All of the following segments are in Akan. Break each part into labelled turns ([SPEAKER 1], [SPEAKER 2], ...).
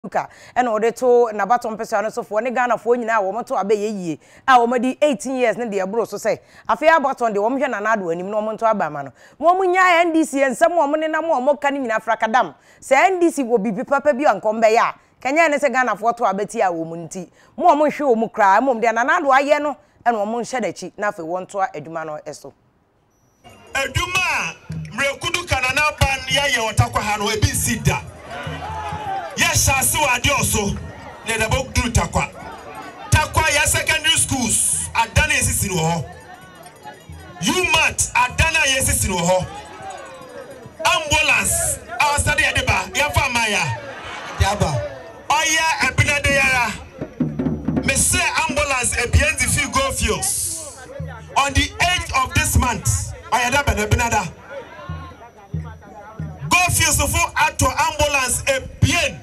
[SPEAKER 1] Luka and order to na baton person so for ne Ghana for nyina wo moto abeye yie a wo madi 18 years ne de bro so say afia baton de wo mhwe na Addo anim no monto abama no wo munya NDC ensem wo ne na mo ka ne nyina frakadam se NDC wo bibi papa bi ankombe ya kanya ne se Ghana for to abeti a wo munti mo hwe wo mu kra mo de na Addo aye no ene wo mun hyedachi na fe won to adwuma no eso
[SPEAKER 2] adwuma mrekudu kanana ban ya ye wotakwa ha no ebi sida. Yes, I saw Addo ne da bok du Tarkwa. Tarkwa ya secondary schools adana yesi no ho. UMAT adana yesi no ho. Ambulance our study adeba ya fa maya. Yaba. Oya ebina de yara. Me say ambulance ebienzi fi go fields. On the 8th of this month, ayada benabinada. Go fields for Addo ambulance ebien.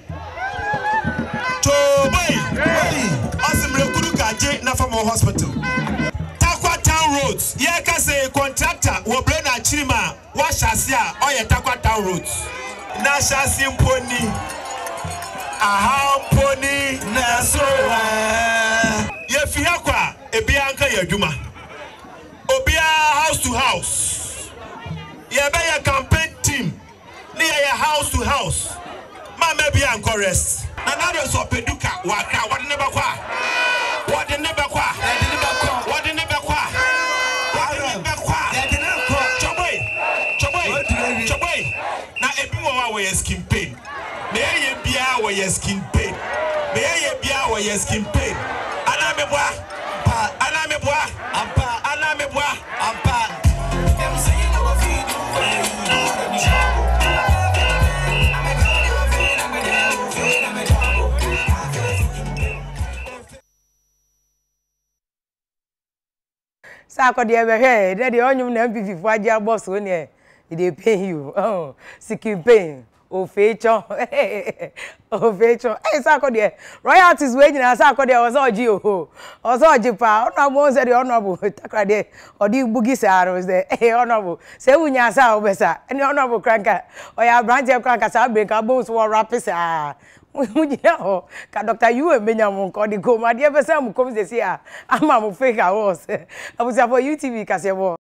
[SPEAKER 2] Nafamo Hospital. Tarkwa Town Roads. Ye ka say contractor wo bre na chirima wa shasia oye Tarkwa Town Roads. Na shasi mponi. Aha mponi na so ye fia kwa ebi anka ye adwuma. Obia house to house. Ye be ye campaign team. Ni ye house to house. Ma maybe anko rest. Na Addo so peduka waka what never kwa. What the never qua? What the never qua? What the never qua? Choboy. Now, everyone wear skin pain. May I be our skin pain? May I be our skin pain? Anameboa, Ampa.
[SPEAKER 1] Sako de be de onyum na MPP fo agi boss woni e dey pay you skin pain o feature sako de royalties we nyina sako de o so oji pa ona mo se de honorable takra de odi bugi saro se honorable se wunya sa obesa eni honorable kranka o ya branch kranka sa break abos wo rapisa mujia ho ka Dr. Yu menya mo ko di ko ma de be sa mu kom se si a ama mo fake a wo se abusa for UTV ka se bo